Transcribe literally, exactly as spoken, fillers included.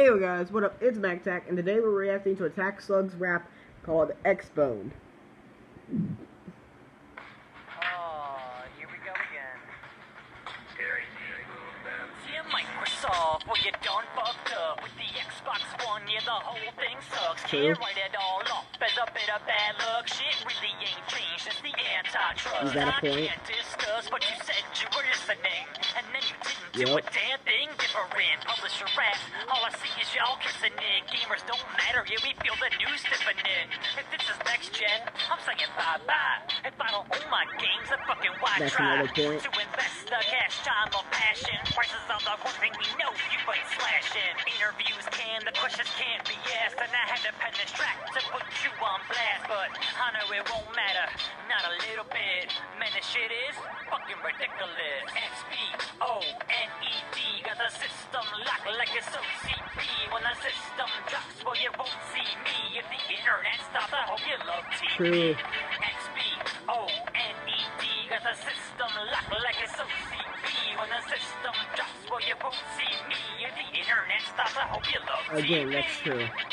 Hey guys, what up? It's MacTac, and today we're reacting to Attack Slug's rap called X-Bone. Oh, here we go again. Yeah, Microsoft, well, you done fucked up with the Xbox One. Yeah, the whole thing sucks. True. Can't write it all off as a bit of bad luck. Shit really ain't changed since the antitrust. Is that a I point? can't discuss, but you said you were listening, and then you didn't do Yep. a damn thing different. Publish your raps, all I see is y'all kissing it. Gamers don't matter, yeah, we feel the news stiffening. If this is next gen, I'm saying bye-bye. If I don't own my games, then fucking why That's try another point. to invest the cash, time, or passion? Prices on the one thing we know you ain't slashing. Interviews can, the questions can't be asked, and I had to pen this track to put you on blast, but I know it won't matter, not a little bit. Man, this shit is fucking ridiculous. X B O N E D, got the system locked like it's O C P. When the system drops, well, you won't see me. If the internet stops, I hope you love T V. True. X B O N E D, got the system locked like it's O C P. When the system drops, well, you won't see me. If the internet stops, I hope you love T V. Again, that's true.